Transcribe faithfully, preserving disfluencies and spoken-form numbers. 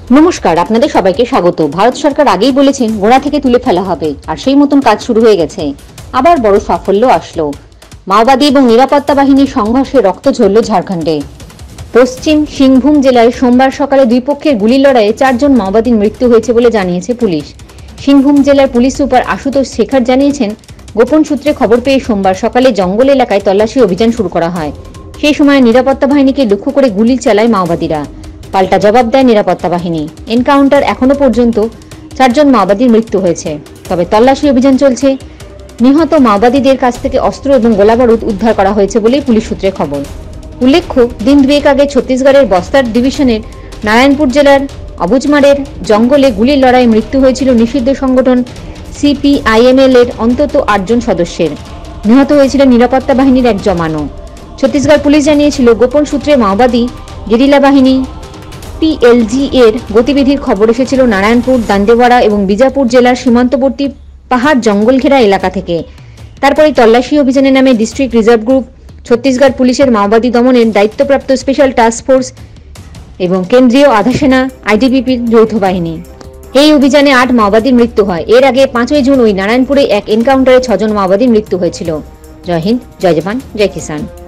নমস্কার, আপনাদের সবাইকে স্বাগত। ভারত সরকার আগেই বলেছেন গোড়া থেকে তুলে ফেলা হবে, আর সেই মতন কাজ শুরু হয়ে গেছে। আবার বড় সাফল্য আসলো। মাওবাদী এবং নিরাপত্তা বাহিনীর সংঘর্ষে রক্ত ঝরল ঝাড়খণ্ডে। পশ্চিম সিংভূম জেলায় সোমবার সকালে দুই পক্ষের গুলির লড়াইয়ে চারজন মাওবাদীর মৃত্যু হয়েছে বলে জানিয়েছে পুলিশ। সিংভূম জেলার পুলিশ সুপার আশুতোষ শেখর জানিয়েছেন, গোপন সূত্রে খবর পেয়ে সোমবার সকালে জঙ্গল এলাকায় তল্লাশি অভিযান শুরু করা হয়। সেই সময় নিরাপত্তা বাহিনীকে লক্ষ্য করে গুলি চালায় মাওবাদীরা। পাল্টা জবাব দেয় নিরাপত্তা বাহিনী। এনকাউন্টার এখনো পর্যন্ত চারজন মাওবাদীর মৃত্যু হয়েছে, তবে তল্লাশি অভিযান চলছে। নিহত মাওবাদীদের কাছ থেকে অস্ত্র এবং গোলাবারুদ উদ্ধার করা হয়েছে বলেই পুলিশ সূত্রে খবর। উল্লেখ্য, দিন দুয়েক আগে ছত্তিশগড়ের বস্তার ডিভিশনের নারায়ণপুর জেলার অবুজমারের জঙ্গলে গুলির লড়াইয়ে মৃত্যু হয়েছিল নিষিদ্ধ সংগঠন সিপিআইএমএল এর অন্তত আটজন সদস্যের। নিহত হয়েছিল নিরাপত্তা বাহিনীর এক জওয়ানও। ছত্তিশগড় পুলিশ জানিয়েছিল, গোপন সূত্রে মাওবাদী গেরিলা বাহিনী পিএলজি এর গতিবিধির খবর এসেছিল নারায়ণপুর, দান্তেওয়াড়া এবং বিজাপুর জেলার সীমান্তবর্তী পাহাড় জঙ্গল ঘেরা এলাকা থেকে। তারপরে তল্লাশি অভিযানে নামে ডিস্ট্রিক্ট রিজার্ভ গ্রুপ, ছত্তিশগড় পুলিশের মাওবাদী দমনের দায়িত্বপ্রাপ্ত স্পেশাল টাস্ক ফোর্স এবং কেন্দ্রীয় আধা সেনা আইটিবিপির যৌথ বাহিনী। এই অভিযানে আট মাওবাদীর মৃত্যু হয়। এর আগে পাঁচই জুন ওই নারায়ণপুরে এক এনকাউন্টারে ছজন মাওবাদীর মৃত্যু হয়েছিল। জয় হিন্দ, জয় জওয়ান, জয় কিষান।